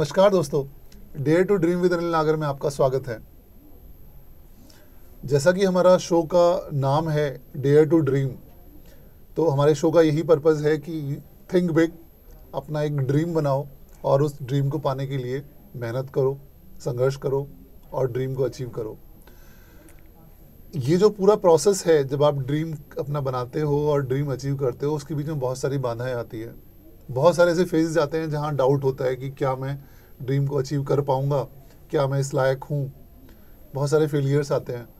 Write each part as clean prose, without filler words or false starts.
नमस्कार दोस्तों, dare to dream with Anil Nagar में आपका स्वागत है। जैसा कि हमारा शो का नाम है डेयर टू ड्रीम, तो हमारे शो का यही पर्पज़ है कि थिंक बिग, अपना एक ड्रीम बनाओ और उस ड्रीम को पाने के लिए मेहनत करो, संघर्ष करो और ड्रीम को अचीव करो। ये जो पूरा प्रोसेस है, जब आप ड्रीम अपना बनाते हो और ड्रीम अचीव करते हो, उसके बीच में बहुत सारी बाधाएं आती है। बहुत सारे ऐसे फेजेस आते हैं जहाँ डाउट होता है कि क्या मैं ड्रीम को अचीव कर पाऊँगा, क्या मैं इस लायक हूँ। बहुत सारे फेलियर्स आते हैं।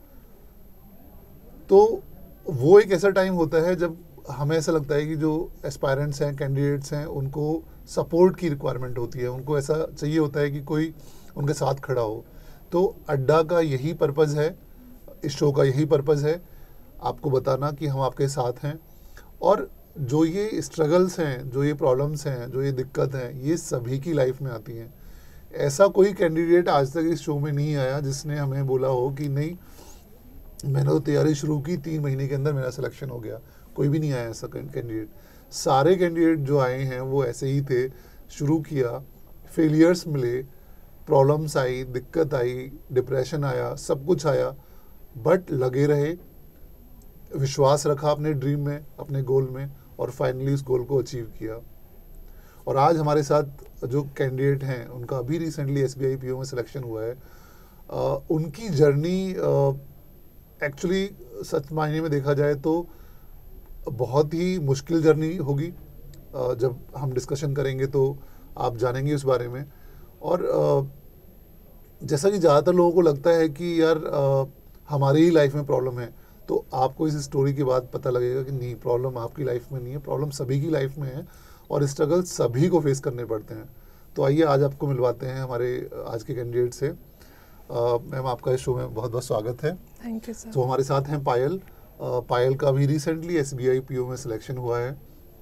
तो वो एक ऐसा टाइम होता है जब हमें ऐसा लगता है कि जो एस्पायरेंट्स हैं, कैंडिडेट्स हैं, उनको सपोर्ट की रिक्वायरमेंट होती है। उनको ऐसा चाहिए होता है कि कोई उनके साथ खड़ा हो। तो अड्डा का यही पर्पज़ है, इस शो का यही पर्पज़ है, आपको बताना कि हम आपके साथ हैं। और जो ये स्ट्रगल्स हैं, जो ये प्रॉब्लम्स हैं, जो ये दिक्कत हैं, ये सभी की लाइफ में आती हैं। ऐसा कोई कैंडिडेट आज तक इस शो में नहीं आया जिसने हमें बोला हो कि नहीं, मैंने तो तैयारी शुरू की, 3 महीने के अंदर मेरा सिलेक्शन हो गया। कोई भी नहीं आया ऐसा कैंडिडेट। सारे कैंडिडेट जो आए हैं वो ऐसे ही थे। शुरू किया, फेलियर्स मिले, प्रॉब्लम्स आई, दिक्कत आई, डिप्रेशन आया, सब कुछ आया, बट लगे रहे, विश्वास रखा अपने ड्रीम में, अपने गोल में, और फाइनली उस गोल को अचीव किया। और आज हमारे साथ जो कैंडिडेट हैं, उनका अभी रिसेंटली SBI PO में सिलेक्शन हुआ है। उनकी जर्नी एक्चुअली सच मायने में देखा जाए तो बहुत ही मुश्किल जर्नी होगी। जब हम डिस्कशन करेंगे तो आप जानेंगे उस बारे में। और जैसा कि ज़्यादातर लोगों को लगता है कि यार हमारी ही लाइफ में प्रॉब्लम है, तो आपको इस स्टोरी के बाद पता लगेगा कि नहीं, प्रॉब्लम आपकी लाइफ में नहीं है, प्रॉब्लम सभी की लाइफ में है और स्ट्रगल सभी को फेस करने पड़ते हैं। तो आइए आज आपको मिलवाते हैं हमारे आज के कैंडिडेट से। मैम, आपका इस शो में बहुत बहुत स्वागत है। Thank you sir. तो हमारे साथ हैं पायल। पायल का भी रिसेंटली SBI PO में सिलेक्शन हुआ है।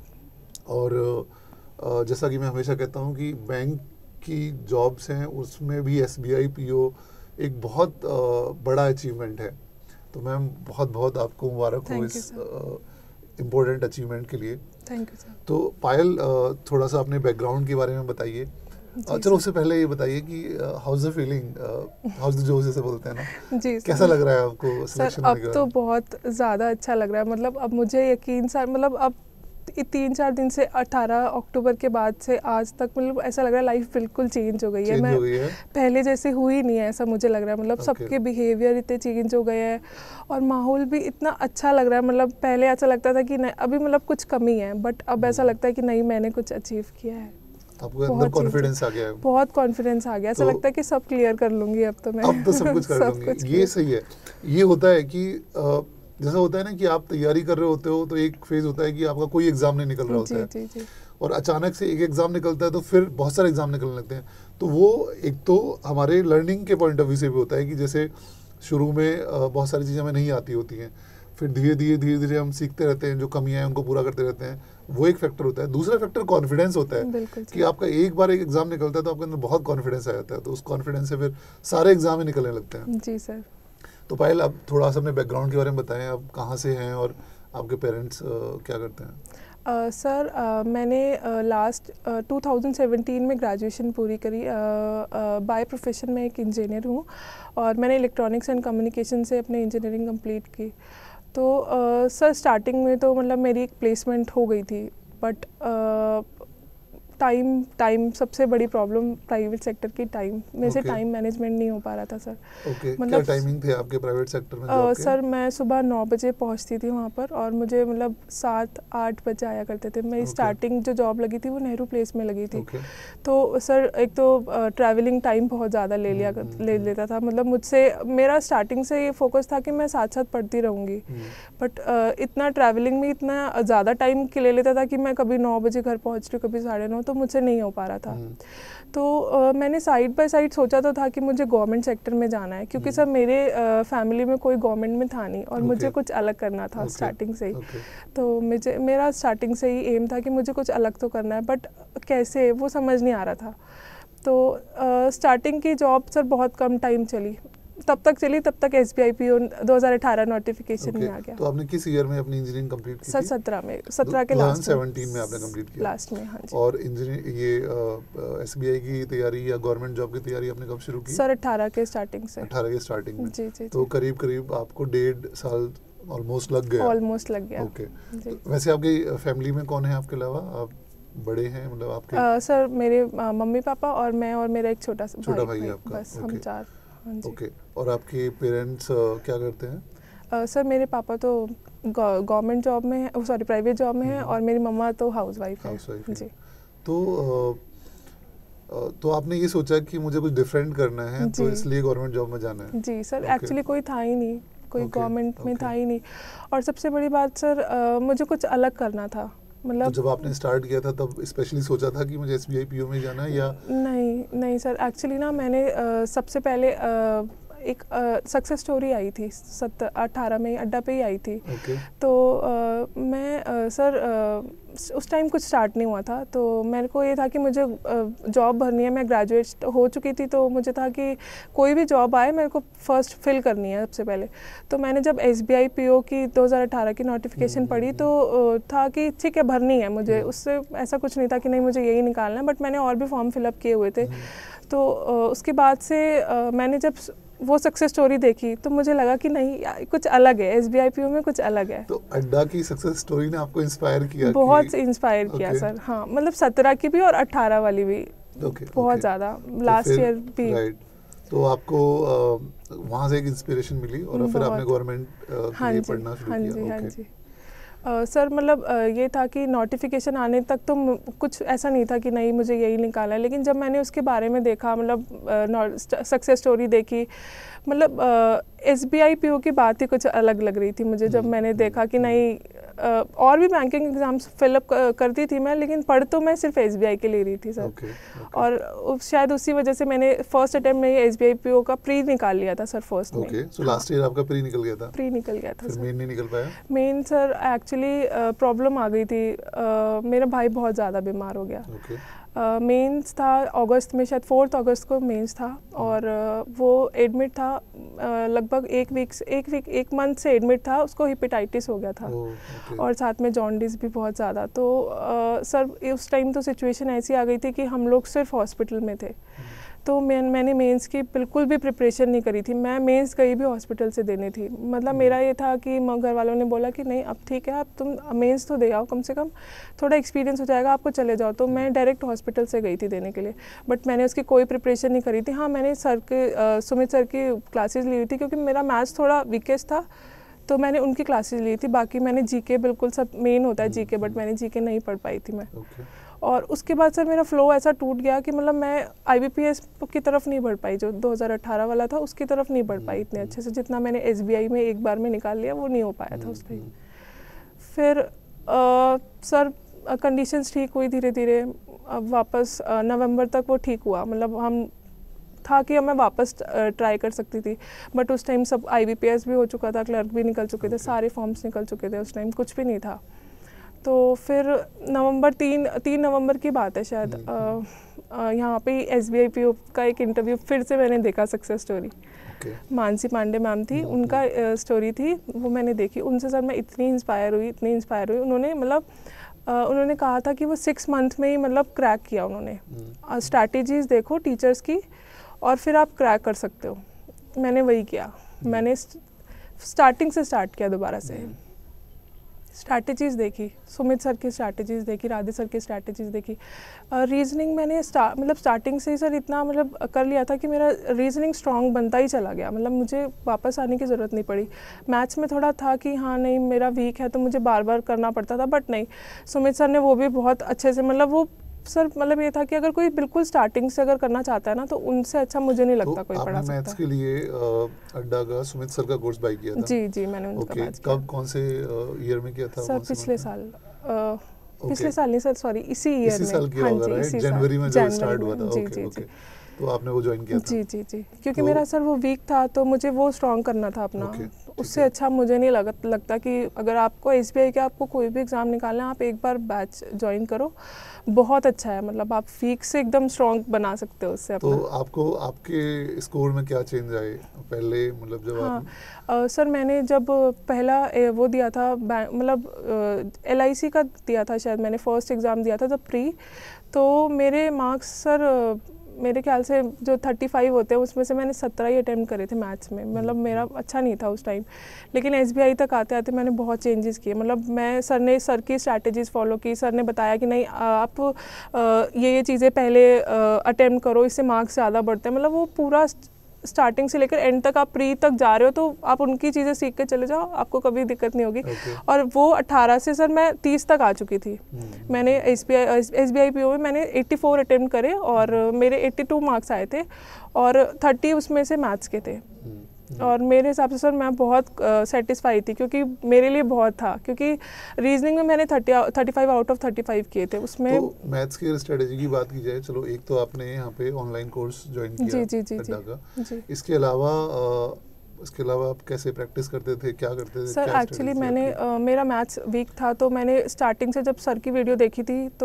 और जैसा कि मैं हमेशा कहता हूँ कि बैंक की जॉब्स हैं, उसमें भी SBI PO एक बहुत बड़ा अचीवमेंट है। तो मैम, बहुत बहुत आपको मुबारक हो इस इम्पोर्टेंट अचीवमेंट के लिए। Thank you sir. तो पायल, थोड़ा सा अपने बैकग्राउंड के बारे में बताइए। चलो उससे पहले ये बताइए कि how's the feeling, how's the जोश जैसे बोलते हैं ना, जी कैसा लग रहा है आपको सिलेक्शन होने के बाद? अब तो बहुत ज़्यादा अच्छा लग रहा है। मतलब अब मुझे यकीन सर, मतलब अब 3-4 दिन से 18 अक्टूबर के बाद से आज तक मतलब ऐसा लग रहा है लाइफ बिल्कुल चेंज हो गई है। मैं पहले जैसे हुई नहीं है, ऐसा मुझे लग रहा है। मतलब सबके बिहेवियर इतने चेंज हो गए हैं और माहौल भी इतना अच्छा लग रहा है। मतलब पहले ऐसा लगता था कि नहीं, अभी मतलब कुछ कमी है, बट अब ऐसा लगता है कि नहीं, मैंने कुछ अचीव किया है। आपको अंदर कॉन्फिडेंस आ गया है? बहुत कॉन्फिडेंस आ गया। ऐसा लगता है कि सब क्लियर कर लूंगी अब तो मैं। अब तो सब कुछ कर लूंगी। ये सही है। ये होता है कि जैसा होता है ना कि आप तैयारी कर रहे होते हो, तो एक फेज होता है कि आपका कोई एग्जाम नहीं निकल रहा होता है। जी। और अचानक से एक एग्जाम निकलता है तो फिर बहुत सारे एग्जाम निकलने लगते हैं। तो वो एक तो हमारे लर्निंग के पॉइंट ऑफ व्यू से भी होता है कि जैसे शुरू में बहुत सारी चीज़ें हमें नहीं आती होती हैं, फिर धीरे धीरे हम सीखते रहते हैं, जो कमियां हैं उनको पूरा करते रहते हैं। वो एक फैक्टर होता है। दूसरा फैक्टर कॉन्फिडेंस होता है कि आपका एक बार एक एग्जाम निकलता है तो आपके अंदर बहुत कॉन्फिडेंस आ जाता है, तो उस कॉन्फिडेंस से फिर सारे एग्जाम ही निकलने लगते हैं। जी सर। तो पायल, अब थोड़ा सा अपने बैकग्राउंड के बारे में बताएं। आप कहाँ से हैं और आपके पेरेंट्स क्या करते हैं? सर मैंने लास्ट 2017 में ग्रेजुएशन पूरी करी। बाय प्रोफेशन में एक इंजीनियर हूँ और मैंने इलेक्ट्रॉनिक्स एंड कम्युनिकेशन से अपने इंजीनियरिंग कंप्लीट की। तो सर स्टार्टिंग में तो मतलब मेरी एक प्लेसमेंट हो गई थी, बट टाइम सबसे बड़ी प्रॉब्लम प्राइवेट सेक्टर की टाइम में से टाइम मैनेजमेंट नहीं हो पा रहा था सर। मतलब क्या टाइमिंग थे आपके प्राइवेट सेक्टर में जॉब के? सर मैं सुबह 9 बजे पहुंचती थी वहाँ पर और मुझे मतलब 7-8 बजे आया करते थे। मेरी स्टार्टिंग जो जॉब लगी थी वो नेहरू प्लेस में लगी थी। तो सर एक तो ट्रैवलिंग टाइम बहुत ज़्यादा ले लेता था। मतलब मुझसे, मेरा स्टार्टिंग से ये फोकस था कि मैं साथ साथ पढ़ती रहूँगी, बट इतना ट्रैवलिंग में इतना ज़्यादा टाइम ले लेता था कि मैं कभी 9 बजे घर पहुँच रही हूँ, कभी 9:30, तो मुझसे नहीं हो पा रहा था। तो मैंने साइड बाय साइड सोचा तो था कि मुझे गवर्नमेंट सेक्टर में जाना है, क्योंकि सर मेरे फैमिली में कोई गवर्नमेंट में था नहीं और मुझे कुछ अलग करना था स्टार्टिंग से ही। तो मेरा स्टार्टिंग से ही एम था कि मुझे कुछ अलग तो करना है, बट कैसे वो समझ नहीं आ रहा था। तो स्टार्टिंग की जॉब सर बहुत कम टाइम चली, तब तक चली, तब तक SBI PO 2018 नोटिफिकेशन में आ गया। तो आपने किस ईयर में अपनी इंजीनियरिंग कंप्लीट की? सर 17 के लास्ट 2017 में आपने कंप्लीट किया लास्ट में। हाँ जी। और इंजीनियर ये SBI की तैयारी या गवर्नमेंट जॉब की तैयारी आपने कब शुरू की? सर 18 के स्टार्टिंग से। 18 के स्टार्टिंग में। जी जी। तो करीब करीब आपको 1.5 साल ऑलमोस्ट लग गया। ऑलमोस्ट लग गया। ओके। वैसे आपकी फैमिली में कौन है आपके अलावा? आप बड़े हैं मतलब आपके? सर मेरे मम्मी पापा और मैं और मेरा एक छोटा भाई है आपका? बस हम 4। ओके। और आपके पेरेंट्स क्या करते हैं? सर मेरे पापा तो गवर्नमेंट जॉब में है, सॉरी प्राइवेट जॉब में है, और मेरी मम्मा तो हाउसवाइफ है। जी। तो आपने ये सोचा कि मुझे कुछ डिफरेंट करना है तो इसलिए गवर्नमेंट जॉब में जाना है? जी सर। एक्चुअली कोई था ही नहीं, कोई गवर्नमेंट में था ही नहीं। और सबसे बड़ी बात सर, मुझे कुछ अलग करना था। मतलब तो जब आपने स्टार्ट किया था तब स्पेशली सोचा था कि मुझे SBI PO में जाना है या? नहीं सर। एक्चुअली ना मैंने सबसे पहले एक सक्सेस स्टोरी आई थी 18 में, अड्डा पे ही आई थी। तो मैं सर उस टाइम कुछ स्टार्ट नहीं हुआ था, तो मेरे को ये था कि मुझे जॉब भरनी है। मैं ग्रेजुएट हो चुकी थी, तो मुझे था कि कोई भी जॉब आए मेरे को फर्स्ट फिल करनी है सबसे पहले। तो मैंने जब SBI PO की 2018 की नोटिफिकेशन पढ़ी तो था कि ठीक है भरनी है मुझे, उससे ऐसा कुछ नहीं था कि नहीं मुझे यही निकालना है। बट मैंने और भी फॉर्म फिलअप किए हुए थे। तो उसके बाद से मैंने जब वो सक्सेस स्टोरी देखी तो मुझे लगा कि नहीं कुछ अलग है, SBI PO में कुछ अलग है। तो अड्डा की सक्सेस स्टोरी ने आपको इंस्पायर किया? बहुत इंस्पायर किया सर। हाँ मतलब 17 की भी और 18 वाली भी बहुत ज़्यादा, लास्ट ईयर भी। राइट। तो आपको वहाँ से एक इंस्पिरेशन मिली और फिर आपने गवर्नमेंट के लिए पढ़ना शुरू किया? हाँ जी। सर मतलब ये था कि नोटिफिकेशन आने तक तो कुछ ऐसा नहीं था कि नहीं मुझे यही निकाला है, लेकिन जब मैंने उसके बारे में देखा, मतलब सक्सेस स्टोरी देखी, मतलब SBI PO की बात ही कुछ अलग लग रही थी मुझे। जब मैंने देखा कि नहीं और भी बैंकिंग एग्जाम्स फिलअप करती थी मैं, लेकिन पढ़ तो मैं सिर्फ SBI के ले रही थी सर। और शायद उसी वजह से मैंने फर्स्ट अटेम्प्ट में SBI PO का प्री निकाल लिया था सर फर्स्ट में। सो लास्ट ईयर आपका प्री निकल गया था? प्री निकल गया था। फिर मेन नहीं निकल पाया? मेन सर एक्चुअली प्रॉब्लम आ गई थी, मेरा भाई बहुत ज़्यादा बीमार हो गया। मेंस था अगस्त में, शायद 4 अगस्त को मेंस था, और वो एडमिट था लगभग एक मंथ से एडमिट था। उसको हेपेटाइटिस हो गया था और साथ में जॉन्डिस भी बहुत ज़्यादा। तो सर उस टाइम तो सिचुएशन ऐसी आ गई थी कि हम लोग सिर्फ हॉस्पिटल में थे। तो मैंने मेंस की बिल्कुल भी प्रिपरेशन नहीं करी थी। मैं मेंस कहीं भी हॉस्पिटल से देनी थी। मतलब मेरा ये था कि घर वालों ने बोला कि नहीं अब ठीक है, अब तुम मेंस तो दे आओ, कम से कम थोड़ा एक्सपीरियंस हो जाएगा, आपको चले जाओ। तो मैं डायरेक्ट हॉस्पिटल से गई थी देने के लिए, बट मैंने उसकी कोई प्रिपरेशन नहीं करी थी। हाँ मैंने सुमित सर की क्लासेस ली हुई थी, क्योंकि मेरा मैथ्स थोड़ा वीकेस्ट था, तो मैंने उनकी क्लासेस ली थी। बाकी मैंने GK बिल्कुल सब मेन होता है GK, बट मैंने GK नहीं पढ़ पाई थी मैं। और उसके बाद सर मेरा फ्लो ऐसा टूट गया कि मतलब मैं IBPS की तरफ नहीं बढ़ पाई, जो 2018 वाला था उसकी तरफ नहीं बढ़ पाई इतने अच्छे से, जितना मैंने SBI में एक बार में निकाल लिया वो नहीं हो पाया था उस टाइम। फिर सर कंडीशंस ठीक हुई धीरे धीरे। अब वापस नवंबर तक वो ठीक हुआ, मतलब हम था कि मैं वापस ट्राई कर सकती थी, बट उस टाइम सब IBPS भी हो चुका था, क्लर्क भी निकल चुके थे, सारे फॉर्म्स निकल चुके थे, उस टाइम कुछ भी नहीं था। तो फिर नवंबर 3 नवंबर की बात है शायद, यहाँ पे SBI PO का एक इंटरव्यू फिर से मैंने देखा, success story. Mansi Pandey ma'am थी, उनका स्टोरी थी, वो मैंने देखी। उनसे सर मैं इतनी इंस्पायर हुई। उन्होंने मतलब उन्होंने कहा था कि वो 6 मंथ में ही मतलब क्रैक किया उन्होंने। स्ट्रैटेजीज देखो टीचर्स की और फिर आप क्रैक कर सकते हो। मैंने वही किया, मैंने स्टार्टिंग से स्टार्ट किया, दोबारा से स्ट्रैटेजीज़ देखी, सुमित सर की स्ट्रैटेजीज़ देखी, राधे सर की स्ट्रैटेजीज़ देखी। रीजनिंग मैंने मतलब स्टार्टिंग से ही सर इतना मतलब कर लिया था कि मेरा रीजनिंग स्ट्रॉन्ग बनता ही चला गया, मतलब मुझे वापस आने की ज़रूरत नहीं पड़ी। मैथ्स में थोड़ा था कि हाँ नहीं मेरा वीक है, तो मुझे बार बार करना पड़ता था, बट नहीं, सुमित सर ने वो भी बहुत अच्छे से, मतलब वो सर मतलब ये था कि अगर कोई बिल्कुल स्टार्टिंग से अगर करना चाहता है ना, तो उनसे अच्छा मुझे नहीं लगता कोई पढ़ा सकता। मैथ्स के लिए अड्डा का सुमित सर का कोर्स बाय किया था? जी मैंने उनका मैथ्स किया। कब कौन से ईयर में किया था? सर पिछले साल नहीं सर, सॉरी इसी ईयर में। साल किया होगा, राइट? जनवरी में जो स्टार्ट हुआ था। ओके। तो आपने वो ज्वाइन किया था? जी जी जी, क्योंकि तो मेरा सर वो वीक था तो मुझे वो स्ट्रॉन्ग करना था अपना। उससे अच्छा मुझे नहीं लगता कि अगर आपको SBI के आपको कोई भी एग्ज़ाम निकालना है, आप एक बार बैच ज्वाइन करो, बहुत अच्छा है। मतलब आप वीक से एकदम स्ट्रॉन्ग बना सकते हो उससे अपना। तो आपको आपके स्कोर में क्या चेंज आए पहले, मतलब जब हाँ सर, मैंने जब पहला वो दिया था, मतलब LIC का दिया था शायद, मैंने फर्स्ट एग्ज़ाम दिया था जब प्री, तो मेरे मार्क्स सर मेरे ख्याल से जो 35 होते हैं उसमें से मैंने 17 ही अटेम्प्ट करे थे मैथ्स में। मतलब मेरा अच्छा नहीं था उस टाइम, लेकिन SBI तक आते आते मैंने बहुत चेंजेस किए। मतलब मैं सर की स्ट्रैटेजीज़ फॉलो की। सर ने बताया कि नहीं आप ये चीज़ें पहले अटेम्प्ट करो, इससे मार्क्स ज़्यादा बढ़ते हैं। मतलब वो पूरा स्टार्टिंग से लेकर एंड तक आप प्री तक जा रहे हो तो आप उनकी चीज़ें सीख के चले जाओ, आपको कभी दिक्कत नहीं होगी। और वो 18 से सर मैं 30 तक आ चुकी थी। मैंने SBI PO में मैंने 84 अटेम्प्ट करे और मेरे 82 मार्क्स आए थे और 30 उसमें से मैथ्स के थे। और मेरे हिसाब से सर मैं बहुत सेटिस्फाई थी, क्योंकि मेरे लिए बहुत था, क्योंकि रीजनिंग में मैंने 35 आउट ऑफ 35 किए थे उसमें। तो मैथ्स की स्ट्रेटेजी की बात की जाए, चलो एक तो आपने यहाँ पे ऑनलाइन कोर्स ज्वाइन किया अड्डा का, इसके अलावा आप कैसे प्रैक्टिस करते थे, क्या करते थे? सर एक्चुअली मैंने मेरा मैथ्स वीक था, तो मैंने स्टार्टिंग से जब सर की वीडियो देखी थी तो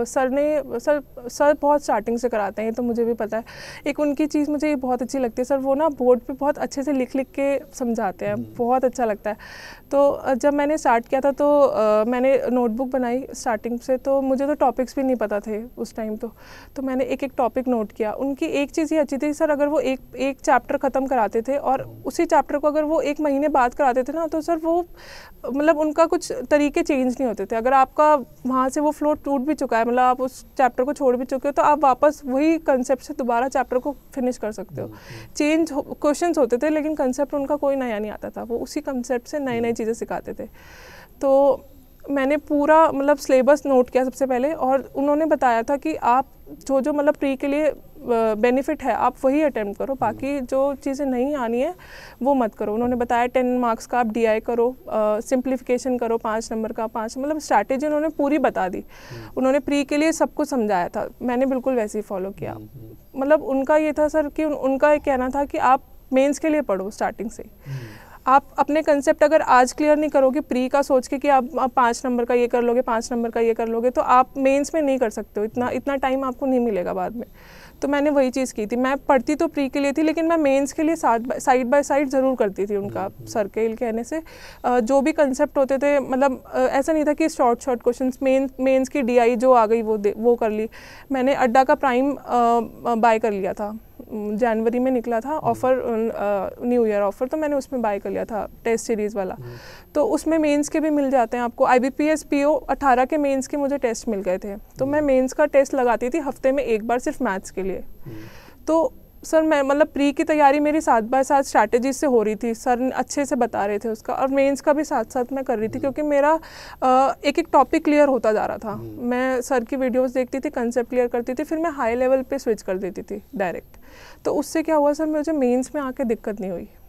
सर बहुत स्टार्टिंग से कराते हैं, तो मुझे भी पता है। एक उनकी चीज़ मुझे बहुत अच्छी लगती है सर, वो ना बोर्ड पे बहुत अच्छे से लिख के समझाते हैं, बहुत अच्छा लगता है। तो जब मैंने स्टार्ट किया था तो मैंने नोटबुक बनाई स्टार्टिंग से, तो मुझे तो टॉपिक्स भी नहीं पता थे उस टाइम। तो मैंने एक एक टॉपिक नोट किया। उनकी एक चीज़ ये अच्छी थी सर, अगर वो एक चैप्टर ख़त्म कराते थे और उसी चैप्टर को अगर वो 1 महीने बाद कराते थे ना, तो सर वो मतलब उनका कुछ तरीके चेंज नहीं होते थे। अगर आपका वहाँ से वो फ्लो टूट भी चुका है, मतलब आप उस चैप्टर को छोड़ भी चुके हो, तो आप वापस वही कंसेप्ट से दोबारा चैप्टर को फिनिश कर सकते हो। चेंज क्वेश्चंस होते थे लेकिन कंसेप्ट उनका कोई नया नहीं आता था, वो उसी कंसेप्ट से नई नई चीज़ें सिखाते थे। तो मैंने पूरा मतलब सिलेबस नोट किया सबसे पहले, और उन्होंने बताया था कि आप जो मतलब प्री के लिए बेनिफिट है आप वही अटेम्प्ट करो, बाकी जो चीज़ें नहीं आनी है वो मत करो। उन्होंने बताया 10 मार्क्स का आप DI करो, सिंप्लीफिकेशन करो 5 नंबर का 5, मतलब स्ट्रैटेजी उन्होंने पूरी बता दी। उन्होंने प्री के लिए सब कुछ समझाया था, मैंने बिल्कुल वैसे ही फॉलो किया। मतलब उनका ये था सर कि उनका ये कहना था कि आप मेंस के लिए पढ़ो स्टार्टिंग से। आप अपने कंसेप्ट अगर आज क्लियर नहीं करोगे प्री का सोच के कि आप 5 नंबर का ये कर लोगे, 5 नंबर का ये कर लोगे, तो आप मेंस में नहीं कर सकते हो। इतना टाइम आपको नहीं मिलेगा बाद में। तो मैंने वही चीज़ की थी। मैं पढ़ती तो प्री के लिए थी, लेकिन मैं मेंस के लिए साइड बाय साइड ज़रूर करती थी उनका सर के कहने से। जो भी कंसेप्ट होते थे, मतलब ऐसा नहीं था कि शॉर्ट क्वेश्चंस, मेंस की DI जो आ गई वो कर ली। मैंने अड्डा का प्राइम बाय कर लिया था, जनवरी में निकला था ऑफ़र, न्यू ईयर ऑफ़र, तो मैंने उसमें बाय कर लिया था टेस्ट सीरीज़ वाला। तो उसमें मेंस के भी मिल जाते हैं आपको। IBPS PO 18 के मेंस के मुझे टेस्ट मिल गए थे, तो मैं मेंस का टेस्ट लगाती थी हफ्ते में एक बार सिर्फ मैथ्स के लिए। तो सर मैं मतलब प्री की तैयारी मेरी साथ बाय साथ स्ट्रैटेजी से हो रही थी, सर अच्छे से बता रहे थे उसका, और मेंस का भी साथ साथ मैं कर रही थी, क्योंकि मेरा एक एक टॉपिक क्लियर होता जा रहा था। मैं सर की वीडियोस देखती थी, कंसेप्ट क्लियर करती थी, फिर मैं हाई लेवल पे स्विच कर देती थी डायरेक्ट। तो उससे क्या हुआ सर, मुझे मेंस में आके दिक्कत नहीं हुई।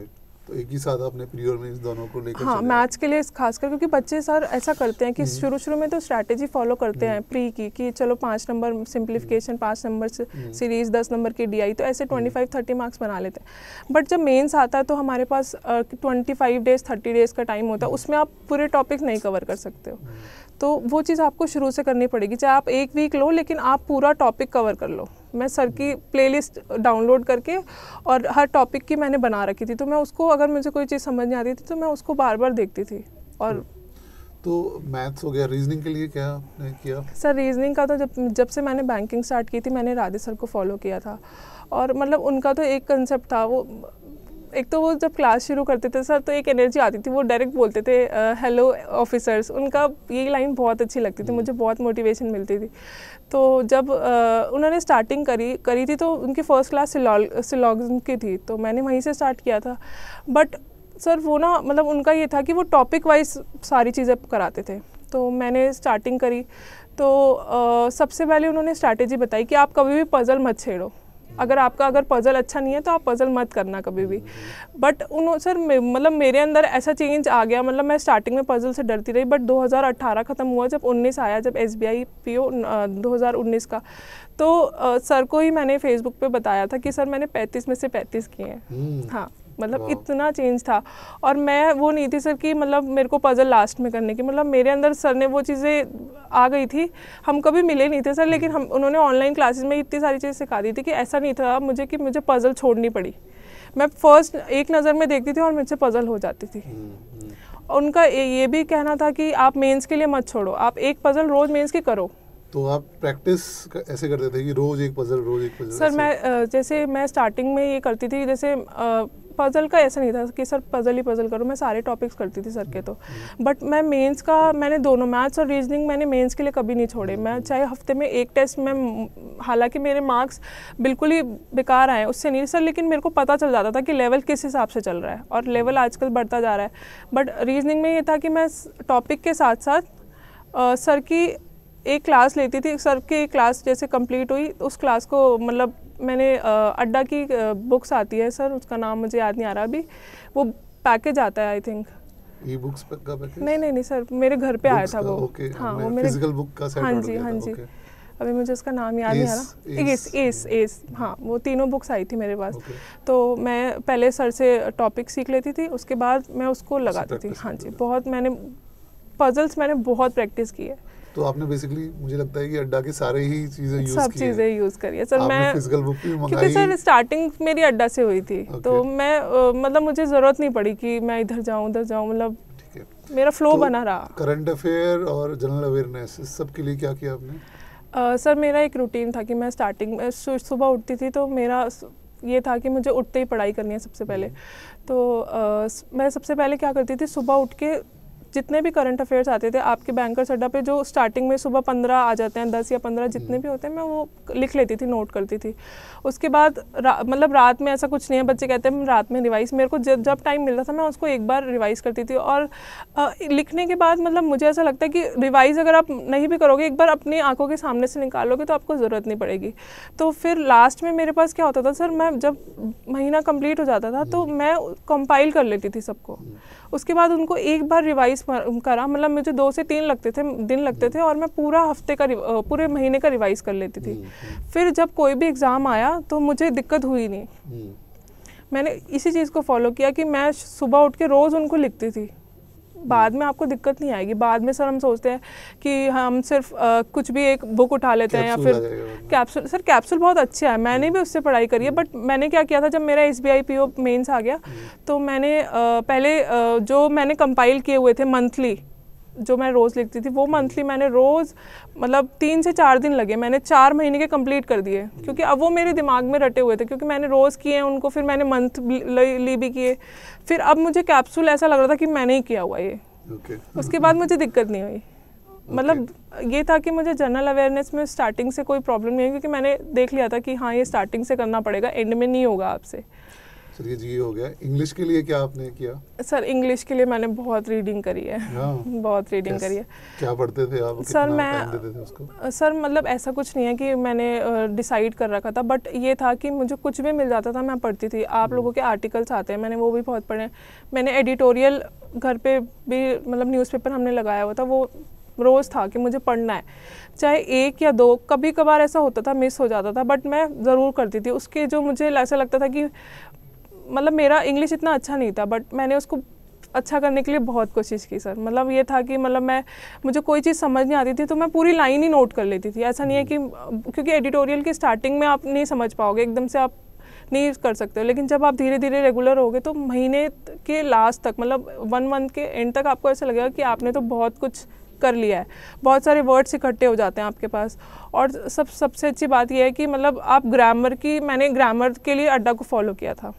तो एक ही साथ आपने प्री और मेंस दोनों को लेकर हाँ, मैथ्स के लिए खासकर, क्योंकि बच्चे सर ऐसा करते हैं कि शुरू में तो स्ट्रैटेजी फॉलो करते हैं प्री की कि चलो 5 number simplification, 5 number series, 10 number की DI, तो ऐसे 25-30 मार्क्स बना लेते हैं। बट जब मेंस आता है तो हमारे पास 25 डेज 30 डेज का टाइम होता है, उसमें आप पूरे टॉपिक नहीं कवर कर सकते हो। तो वो चीज़ आपको शुरू से करनी पड़ेगी, चाहे आप 1 वीक लो लेकिन आप पूरा टॉपिक कवर कर लो। मैं सर की प्लेलिस्ट डाउनलोड करके और हर टॉपिक की मैंने बना रखी थी, तो मैं उसको, अगर मुझे कोई चीज़ समझ नहीं आती थी तो मैं उसको बार बार देखती थी। और तो मैथ्स हो गया, रीजनिंग के लिए क्या आपने किया? सर रीजनिंग का तो जब से मैंने बैंकिंग स्टार्ट की थी, मैंने राधे सर को फॉलो किया था। और मतलब उनका तो एक कंसेप्ट था, वो एक तो वो जब क्लास शुरू करते थे सर तो एक एनर्जी आती थी, वो डायरेक्ट बोलते थे हेलो ऑफिसर्स, उनका ये लाइन बहुत अच्छी लगती थी, मुझे बहुत मोटिवेशन मिलती थी। तो जब उन्होंने स्टार्टिंग करी थी तो उनकी फ़र्स्ट क्लास सिलॉगिज्म की थी, तो मैंने वहीं से स्टार्ट किया था। बट सर वो ना, मतलब उनका ये था कि वो टॉपिक वाइज सारी चीज़ें कराते थे। तो मैंने स्टार्टिंग करी तो सबसे पहले उन्होंने स्ट्रैटेजी बताई कि आप कभी भी पज़ल मत छेड़ो, अगर आपका अगर पजल अच्छा नहीं है तो आप पजल मत करना कभी भी। बट सर मतलब मेरे अंदर ऐसा चेंज आ गया, मतलब मैं स्टार्टिंग में पजल से डरती रही, बट 2018 ख़त्म हुआ जब 19 आया, जब SBI PO 2019 का, तो सर को ही मैंने फेसबुक पे बताया था कि सर मैंने 35 में से 35 किए हैं। हाँ, मतलब इतना चेंज था। और मैं वो नहीं थी सर कि मतलब मेरे को पजल लास्ट में करने की, मतलब मेरे अंदर सर ने वो चीज़ें आ गई थी। हम कभी मिले नहीं थे सर, लेकिन उन्होंने ऑनलाइन क्लासेस में इतनी सारी चीज़ें सिखा दी थी कि ऐसा नहीं था मुझे कि मुझे पजल छोड़नी पड़ी। मैं फर्स्ट एक नज़र में देखती थी और मुझसे पजल हो जाती थी। उनका ये भी कहना था कि आप मेंस के लिए मत छोड़ो, आप एक पजल रोज़ मेंस की करो। तो आप प्रैक्टिस ऐसे करते थे कि रोज एक पजल? सर मैं जैसे मैं स्टार्टिंग में ये करती थी, जैसे पजल का ऐसा नहीं था कि सर पजल ही पजल करो, मैं सारे टॉपिक्स करती थी सर के। तो बट मैं मेंस का, मैंने दोनों मैथ्स और रीजनिंग मैंने मेंस के लिए कभी नहीं छोड़े। मैं चाहे हफ्ते में एक टेस्ट में, हालांकि मेरे मार्क्स बिल्कुल ही बेकार आए उससे नहीं सर, लेकिन मेरे को पता चल जाता था कि लेवल किस हिसाब से चल रहा है, और लेवल आजकल बढ़ता जा रहा है। बट रीजनिंग में ये था कि मैं टॉपिक के साथ साथ सर की एक क्लास लेती थी। सर की एक क्लास जैसे कंप्लीट हुई, उस क्लास को मतलब मैंने अड्डा की बुक्स आती है सर, उसका नाम मुझे याद नहीं आ रहा अभी, वो पैकेज आता है आई थिंक। ई बुक्स का पैकेज? नहीं सर, मेरे घर पे आया था वो। हाँ, वो मेरे फिजिकल बुक का सेट। हाँ जी। अभी मुझे उसका नाम याद नहीं आ रहा। एस हाँ, वो तीनों बुक्स आई थी मेरे पास। तो मैं पहले सर से टॉपिक सीख लेती थी, उसके बाद मैं उसको लगाती थी। हाँ जी, बहुत मैंने पजल्स मैंने बहुत प्रैक्टिस की है। तो आपने बेसिकली, मुझे लगता है कि अड्डा की सारे ही चीजें यूज की सब चीज़ें यूज़ करी है सर। मैं फिजिकल बुक भी मंगाई, क्योंकि सर स्टार्टिंग मेरी अड्डा से हुई थी। तो मैं मतलब मुझे ज़रूरत नहीं पड़ी कि मैं इधर जाऊँ उधर जाऊँ, मतलब मेरा फ्लो बना रहा। करंट अफेयर और जनरल अवेयरनेस, इस सब के लिए क्या किया आपने? सर मेरा एक रूटीन था कि मैं स्टार्टिंग में सुबह उठती थी, तो मेरा ये था कि मुझे उठते ही पढ़ाई करनी है सबसे पहले। तो मैं सबसे पहले क्या करती थी, सुबह उठ के जितने भी करंट अफेयर्स आते थे आपके बैंकर्स अड्डा पे, जो स्टार्टिंग में सुबह 15 आ जाते हैं, 10 या 15 जितने भी होते हैं, मैं वो लिख लेती थी, नोट करती थी। उसके बाद मतलब रात में ऐसा कुछ नहीं है, बच्चे कहते हैं रात में रिवाइज, मेरे को जब टाइम मिलता था मैं उसको एक बार रिवाइज करती थी। और लिखने के बाद मतलब मुझे ऐसा लगता है कि रिवाइज अगर आप नहीं भी करोगे, एक बार अपनी आंखों के सामने से निकालोगे तो आपको ज़रूरत नहीं पड़ेगी। तो फिर लास्ट में मेरे पास क्या होता था सर, मैं जब महीना कंप्लीट हो जाता था तो मैं कंपाइल कर लेती थी सबको। उसके बाद उनको एक बार रिवाइज करा, मतलब मुझे 2 से 3 दिन लगते थे, और मैं पूरा हफ्ते का पूरे महीने का रिवाइज कर लेती थी। फिर जब कोई भी एग्ज़ाम आया तो मुझे दिक्कत हुई नहीं। मैंने इसी चीज़ को फॉलो किया कि मैं सुबह उठ के रोज़ उनको लिखती थी। बाद में आपको दिक्कत नहीं आएगी। बाद में सर हम सोचते हैं कि हम सिर्फ कुछ भी एक बुक उठा लेते हैं, या फिर कैप्सूल। सर कैप्सूल बहुत अच्छा है, मैंने भी उससे पढ़ाई करी है। बट मैंने क्या किया था, जब मेरा SBI PO मेंस आ गया तो मैंने पहले जो मैंने कंपाइल किए हुए थे मंथली, जो मैं रोज़ लिखती थी, वो मंथली मैंने रोज़ मतलब 3 से 4 दिन लगे, मैंने 4 महीने के कंप्लीट कर दिए, क्योंकि अब वो मेरे दिमाग में रटे हुए थे, क्योंकि मैंने रोज़ किए हैं उनको, फिर मैंने मंथली भी किए। फिर अब मुझे कैप्सूल ऐसा लग रहा था कि मैंने ही किया हुआ ये। उसके बाद मुझे दिक्कत नहीं हुई। मतलब ये था कि मुझे जनरल अवेयरनेस में स्टार्टिंग से कोई प्रॉब्लम नहीं है, क्योंकि मैंने देख लिया था कि हाँ ये स्टार्टिंग से करना पड़ेगा, एंड में नहीं होगा आपसे। चलिए जी, हो गया। इंग्लिश के लिए क्या आपने किया? सर इंग्लिश के लिए मैंने बहुत रीडिंग करी है। बहुत रीडिंग करी है। क्या पढ़ते थे आप? सर टाइम देते थे उसको? सर मतलब ऐसा कुछ नहीं है कि मैंने डिसाइड कर रखा था, बट ये था कि मुझे कुछ भी मिल जाता था मैं पढ़ती थी। आप लोगों के आर्टिकल्स आते हैं, मैंने वो भी बहुत पढ़े। मैंने एडिटोरियल घर पे भी, मतलब न्यूज़पेपर हमने लगाया हुआ था, वो रोज़ था कि मुझे पढ़ना है, चाहे 1 या 2, कभी कभार ऐसा होता था मिस हो जाता था, बट मैं ज़रूर करती थी। उसके जो मुझे ऐसा लगता था कि मतलब मेरा इंग्लिश इतना अच्छा नहीं था, बट मैंने उसको अच्छा करने के लिए बहुत कोशिश की सर। मतलब ये था कि मतलब मुझे कोई चीज़ समझ नहीं आती थी तो मैं पूरी लाइन ही नोट कर लेती थी। ऐसा नहीं है कि, क्योंकि एडिटोरियल की स्टार्टिंग में आप नहीं समझ पाओगे, एकदम से आप नहीं कर सकते हो, लेकिन जब आप धीरे धीरे रेगुलर होगे तो महीने के लास्ट तक, मतलब 1 मंथ के एंड तक आपको ऐसा लगेगा कि आपने तो बहुत कुछ कर लिया है। बहुत सारे वर्ड्स इकट्ठे हो जाते हैं आपके पास। और सबसे अच्छी बात यह है कि मतलब आप मैंने ग्रामर के लिए अड्डा को फॉलो किया था,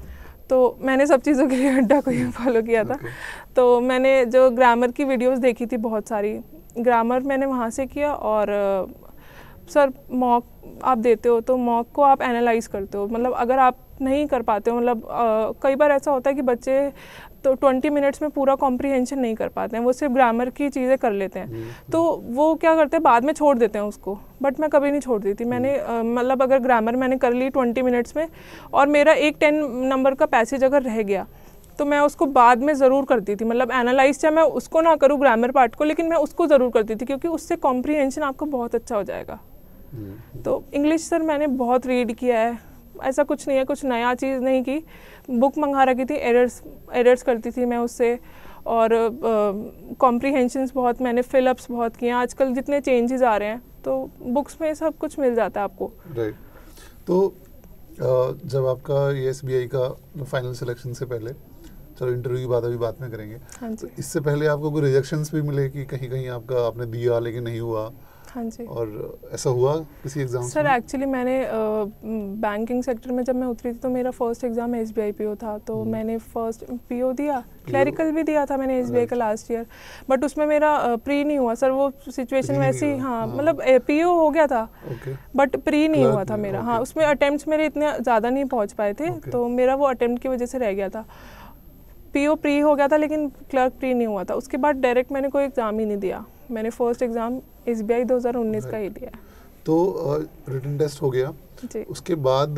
तो मैंने सब चीज़ों के लिए अड्डा को ही फॉलो किया था। तो मैंने जो ग्रामर की वीडियोस देखी थी, बहुत सारी ग्रामर मैंने वहाँ से किया, और सर मॉक आप देते हो तो मॉक को आप एनालाइज करते हो, मतलब अगर आप नहीं कर पाते हो, मतलब कई बार ऐसा होता है कि बच्चे तो 20 मिनट्स में पूरा कॉम्प्रिहेंशन नहीं कर पाते हैं, वो सिर्फ ग्रामर की चीज़ें कर लेते हैं, तो वो क्या करते हैं बाद में छोड़ देते हैं उसको, बट मैं कभी नहीं छोड़ती थी। मैंने मतलब अगर ग्रामर मैंने कर ली 20 मिनट्स में और मेरा एक 10 नंबर का पैसेज अगर रह गया तो मैं उसको बाद में ज़रूर करती थी, मतलब एनालाइज चाहे मैं उसको ना करूँ ग्रामर पार्ट को, लेकिन मैं उसको ज़रूर करती थी क्योंकि उससे कॉम्प्रिहेंशन आपका बहुत अच्छा हो जाएगा। तो इंग्लिश सर मैंने बहुत रीड किया है, ऐसा कुछ नहीं है, कुछ नया चीज़ नहीं की, बुक मंगा रखी थी, एरर्स करती थी मैं उससे, और कॉम्प्रिहेंशंस बहुत मैंने फिलअप्स बहुत किए हैं। आजकल जितने चेंजेस आ रहे हैं तो बुक्स में सब कुछ मिल जाता है आपको। राइट। तो जब आपका ये SBI का फाइनल सिलेक्शन से पहले, चलो इंटरव्यू की बात अभी बात में करेंगे, हाँ जी। तो इससे पहले आपको कोई रिजेक्शंस भी मिले कि कहीं कहीं आपका आपने दिया लेकिन नहीं हुआ? हाँ जी। और ऐसा हुआ किसी एग्जाम सर एक्चुअली मैंने बैंकिंग सेक्टर में जब मैं उतरी थी तो मेरा फर्स्ट एग्ज़ाम SBI PO था, तो मैंने फर्स्ट PO दिया, क्लैरिकल भी दिया था मैंने SBI का लास्ट ईयर, बट उसमें मेरा प्री नहीं हुआ सर, वो सिचुएशन वैसी, हाँ मतलब PO हो गया था बट प्री नहीं हुआ था मेरा। हाँ, उसमें अटेम्प्ट्स मेरे इतने ज़्यादा नहीं पहुँच पाए थे, तो मेरा वो अटेम्प्ट की वजह से रह गया था। PO प्री हो गया था लेकिन क्लर्क प्री नहीं हुआ था। उसके बाद डायरेक्ट मैंने कोई एग्ज़ाम ही नहीं दिया, मैंने फर्स्ट एग्ज़ाम SBI 2019 का ही दिया। तो रिटन टेस्ट हो गया जी। उसके बाद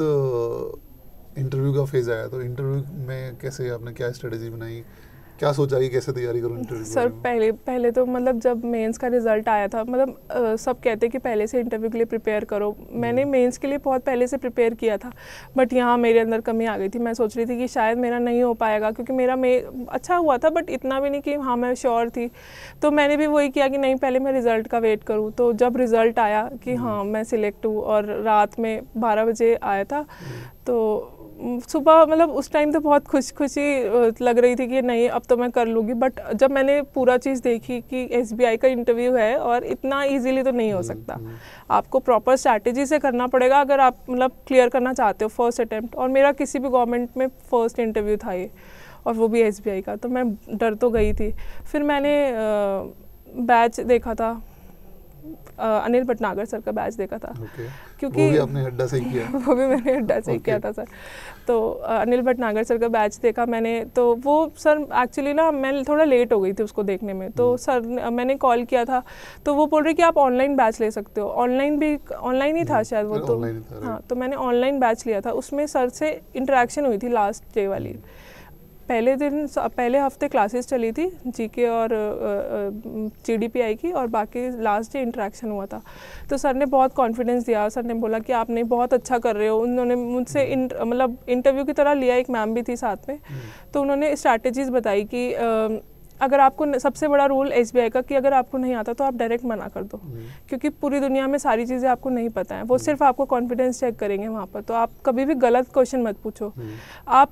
इंटरव्यू का फेज आया, तो इंटरव्यू में कैसे आपने क्या स्ट्रेटेजी बनाई, क्या सोचा कि कैसे तैयारी करूँ इंटरव्यू? सर पहले तो मतलब जब मेंस का रिजल्ट आया था, मतलब सब कहते हैं कि पहले से इंटरव्यू के लिए प्रिपेयर करो, मैंने मेंस के लिए बहुत पहले से प्रिपेयर किया था, बट यहाँ मेरे अंदर कमी आ गई थी। मैं सोच रही थी कि शायद मेरा नहीं हो पाएगा क्योंकि मेरा अच्छा हुआ था बट इतना भी नहीं कि हाँ मैं श्योर थी, तो मैंने भी वही किया कि नहीं पहले मैं रिज़ल्ट का वेट करूँ। तो जब रिज़ल्ट आया कि हाँ मैं सिलेक्ट हूँ और रात में 12 बजे आया था, तो सुबह मतलब उस टाइम तो बहुत खुशी लग रही थी कि नहीं अब तो मैं कर लूँगी, बट जब मैंने पूरा चीज़ देखी कि SBI का इंटरव्यू है और इतना इजीली तो नहीं हो सकता, आपको प्रॉपर स्ट्रैटेजी से करना पड़ेगा अगर आप मतलब क्लियर करना चाहते हो फर्स्ट अटेम्प्ट। और मेरा किसी भी गवर्नमेंट में फर्स्ट इंटरव्यू था ये, और वो भी SBI का, तो मैं डर तो गई थी। फिर मैंने बैच देखा था, अनिल भटनागर सर का बैच देखा था, क्योंकि वो भी आपने अड्डा से ही किया? वो भी मैंने अड्डा से ही किया था सर। तो अनिल भटनागर सर का बैच देखा मैंने, तो वो सर एक्चुअली ना मैं थोड़ा लेट हो गई थी उसको देखने में, तो सर मैंने कॉल किया था तो वो बोल रहे कि आप ऑनलाइन बैच ले सकते हो, ऑनलाइन ही था शायद वो, तो हाँ तो मैंने ऑनलाइन बैच लिया था। उसमें सर से इंटरेक्शन हुई थी लास्ट डे वाली, पहले हफ्ते क्लासेस चली थी GK और GDPI की, और बाकी लास्ट डे इंटरेक्शन हुआ था। तो सर ने बहुत कॉन्फिडेंस दिया, सर ने बोला कि आप नहीं बहुत अच्छा कर रहे हो। उन्होंने मुझसे मतलब इंटरव्यू की तरह लिया, एक मैम भी थी साथ में, तो उन्होंने स्ट्रैटेजीज बताई कि अगर आपको सबसे बड़ा रूल SBI का कि अगर आपको नहीं आता तो आप डायरेक्ट मना कर दो, क्योंकि पूरी दुनिया में सारी चीज़ें आपको नहीं पता है, वो सिर्फ आपको कॉन्फिडेंस चेक करेंगे वहाँ पर। तो आप कभी भी गलत क्वेश्चन मत पूछो, आप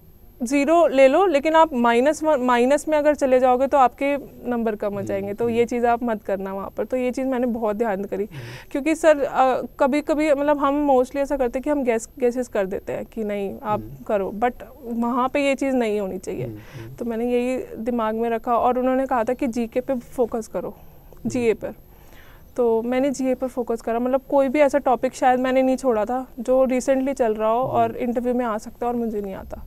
0 ले लो लेकिन आप माइनस में अगर चले जाओगे तो आपके नंबर कम हो जाएंगे, तो ये चीज़ आप मत करना वहाँ पर। तो ये चीज़ मैंने बहुत ध्यान करी, क्योंकि सर कभी कभी मतलब हम मोस्टली ऐसा करते हैं कि हम गेसेस कर देते हैं कि नहीं आप करो, बट वहाँ पे ये चीज़ नहीं होनी चाहिए। तो मैंने यही दिमाग में रखा, और उन्होंने कहा था कि GK पे फोकस करो, GA पर, तो मैंने GA पर फोकस करा। मतलब कोई भी ऐसा टॉपिक शायद मैंने नहीं छोड़ा था जो रिसेंटली चल रहा हो और इंटरव्यू में आ सकता है और मुझे नहीं आता।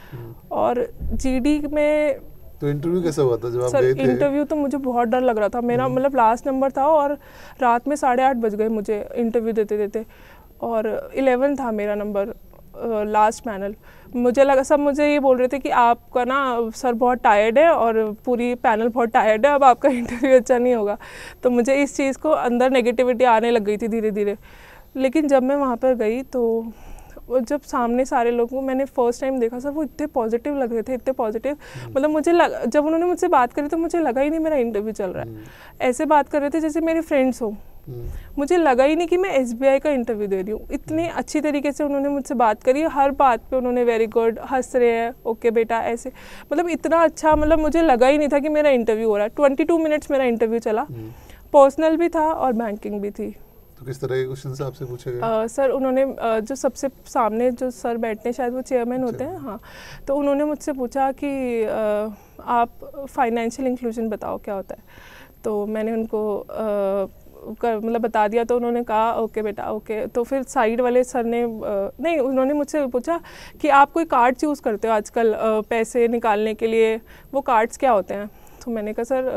और GD में तो इंटरव्यू कैसा हुआ था जब आप गए थे? इंटरव्यू तो मुझे बहुत डर लग रहा था, मेरा मतलब लास्ट नंबर था और रात में 8:30 बज गए मुझे इंटरव्यू देते देते, और 11 था मेरा नंबर लास्ट पैनल। मुझे लगा सब मुझे ये बोल रहे थे कि आपका ना सर बहुत टायर्ड है और पूरी पैनल बहुत टायर्ड है, अब आपका इंटरव्यू अच्छा नहीं होगा। तो मुझे इस चीज़ को अंदर नेगेटिविटी आने लग गई थी धीरे धीरे। लेकिन जब मैं वहाँ पर गई तो जब सामने सारे लोगों को मैंने फर्स्ट टाइम देखा, सर वो इतने पॉजिटिव लग रहे थे, इतने पॉजिटिव, मतलब मुझे जब उन्होंने मुझसे बात करी तो मुझे लगा ही नहीं मेरा इंटरव्यू चल रहा है। ऐसे बात कर रहे थे जैसे मेरे फ्रेंड्स हो, मुझे लगा ही नहीं कि मैं SBI का इंटरव्यू दे रही हूँ। इतनी अच्छी तरीके से उन्होंने मुझसे बात करी, हर बात पे उन्होंने वेरी गुड, हंस रहे हैं, ओके बेटा, ऐसे मतलब इतना अच्छा, मतलब मुझे लगा ही नहीं था कि मेरा इंटरव्यू हो रहा है। 22 मिनट्स मेरा इंटरव्यू चला, पर्सनल भी था और बैंकिंग भी थी। तो किस तरह के क्वेश्चंस आपसे पूछे गए? सर उन्होंने जो सबसे सामने जो सर बैठते हैं शायद वो चेयरमैन होते हैं, हाँ, तो उन्होंने मुझसे पूछा कि आप फाइनेंशियल इंक्लूजन बताओ क्या होता है। तो मैंने उनको मतलब बता दिया, तो उन्होंने कहा ओके बेटा ओके। तो फिर साइड वाले सर ने नहीं, उन्होंने मुझसे पूछा कि आप कोई कार्ड चूज़ करते हो आजकल पैसे निकालने के लिए, वो कार्ड्स क्या होते हैं? तो मैंने कहा सर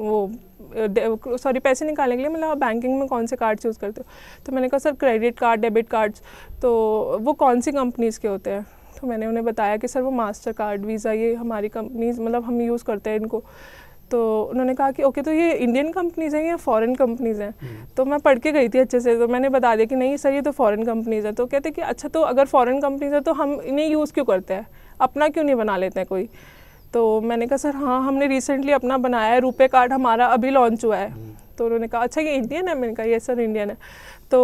वो सॉरी पैसे निकालने के लिए मतलब बैंकिंग में कौन से कार्ड चूज़ करते हो? तो मैंने कहा sir credit card, debit cards, तो वो कौन सी कंपनीज़ के होते हैं? तो मैंने उन्हें बताया कि सर वो मास्टर कार्ड, वीज़ा, ये हमारी कंपनीज मतलब हम यूज़ करते हैं इनको। तो उन्होंने कहा कि ओके तो ये इंडियन कंपनीज़ हैं या फॉरेन कंपनीज़ हैं? तो मैं पढ़ के गई थी अच्छे से, तो मैंने बता दिया कि नहीं सर ये तो फॉरेन कंपनीज़ है। तो कहते कि अच्छा तो अगर फॉरेन कंपनीज़ है तो हम इन्हें यूज़ क्यों करते हैं, अपना क्यों नहीं बना लेते हैं कोई? तो मैंने कहा सर हाँ हमने रिसेंटली अपना बनाया है, रुपए कार्ड हमारा अभी लॉन्च हुआ है। तो उन्होंने कहा अच्छा ये इंडियन है? मैंने कहा ये सर इंडियन है। तो